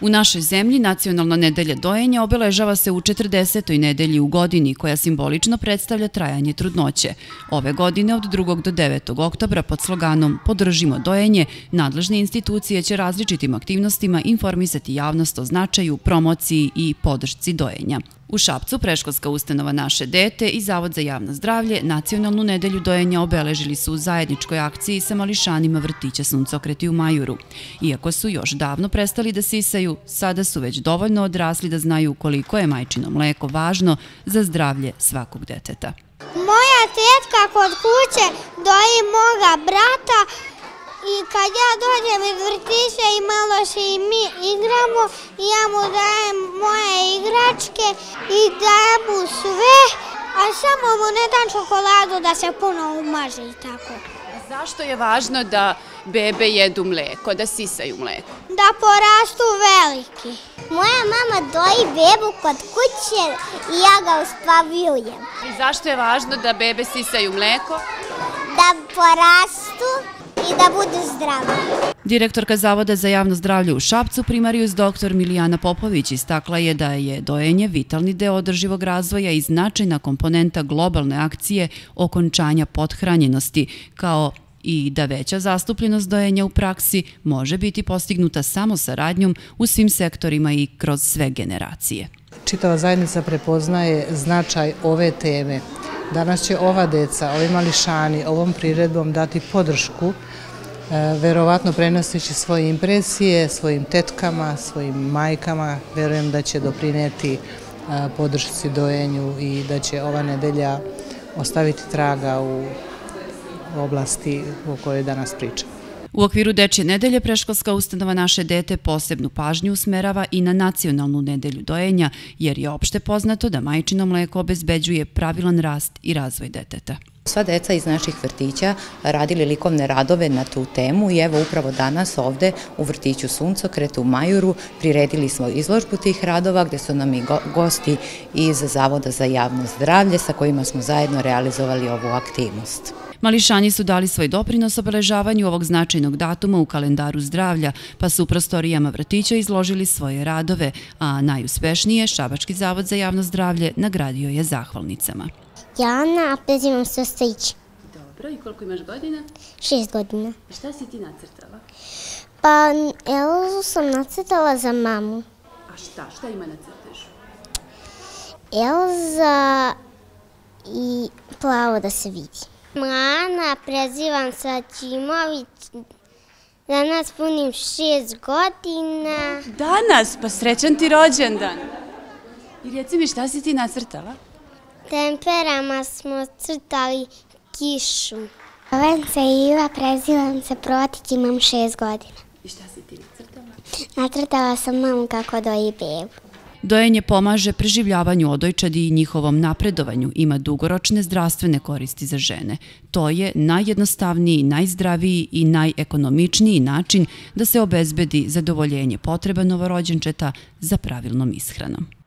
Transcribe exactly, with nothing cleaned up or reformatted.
U našoj zemlji Nacionalna nedelja dojenja obeležava se u četrdesetoj nedelji u godini, koja simbolično predstavlja trajanje trudnoće. Ove godine od drugog do devetog oktobra pod sloganom Podržimo dojenje, nadležne institucije će različitim aktivnostima informisati javnost o značaju, promociji i podršci dojenja. U Šapcu predškolska ustanova Naše dete i Zavod za javno zdravlje Nacionalnu nedelju dojenja obeležili su u zajedničkoj akciji sa mališanima vrtića Suncokreti u Majuru. Iako su još davno prestali da sisaju, sada su već dovoljno odrasli da znaju koliko je majčino mleko važno za zdravlje svakog deteta. Moja tetka kod kuće doji moga brata i kad ja dođem iz vrtića i malo se i mi igramo, ja mu dajem moje igračke i dajem mu sve, a samo mu ne dam čokoladu da se puno umaže i tako. Zašto je važno da bebe jedu mleko, da sisaju mleko? Da porastu veliki. Moja mama doji bebu kod kuće i ja ga uspavilujem. I zašto je važno da bebe sisaju mleko? Da porastu i da budu zdravi. Direktorka Zavoda za javno zdravlje u Šapcu, primarijus doktor Milijana Popović, istakla je da je dojenje vitalni deo održivog razvoja i značajna komponenta globalne akcije okončanja pothranjenosti, kao i da veća zastupljenost dojenja u praksi može biti postignuta samo saradnjom u svim sektorima i kroz sve generacije. Čitava zajednica prepoznaje značaj ove teme. Danas će ova deca, ovi mališani, ovom priredbom dati podršku, verovatno prenoseći svoje impresije svojim tetkama, svojim majkama. Verujem da će doprineti podršci dojenju i da će ova nedelja ostaviti traga u oblasti o kojoj danas pričam. U okviru Dečje nedelje predškolska ustanova Naše dete posebnu pažnju usmerava i na Nacionalnu nedelju dojenja, jer je opšte poznato da majčino mleko obezbeđuje pravilan rast i razvoj deteta. Sva deca iz naših vrtića radili likovne radove na tu temu i evo upravo danas ovde u vrtiću Suncokret u Majuru priredili smo izložbu tih radova gde su nam i gosti iz Zavoda za javno zdravlje sa kojima smo zajedno realizovali ovu aktivnost. Mališani su dali svoj doprinos obeležavanju ovog značajnog datuma u kalendaru zdravlja, pa su u prostorijama vrtića izložili svoje radove, a najuspešnije Šabački zavod za javno zdravlje nagradio je zahvalnicama. Jana, a prezivam se Ostojić. Dobro, i koliko imaš godina? Šest godina. Šta si ti nacrtala? Pa, Elzu sam nacrtala za mamu. A šta? Šta ima nacrtaš? Elza i plavo da se vidi. Mlana, prezivam se Aćimović. Danas punim šest godina. Danas? Pa srećan ti rođendan. I reci mi, šta si ti nacrtala? Temperama smo crtali kišu. Zovem se Iva, prezivam se Protić, imam šest godina. I šta si ti nacrtala? Nacrtala sam mamu kako doji bebu. Dojenje pomaže preživljavanju odojčadi i njihovom napredovanju, ima dugoročne zdravstvene koristi za žene. To je najjednostavniji, najzdraviji i najekonomičniji način da se obezbedi zadovoljenje potreba novorođenčeta za pravilnom ishranom.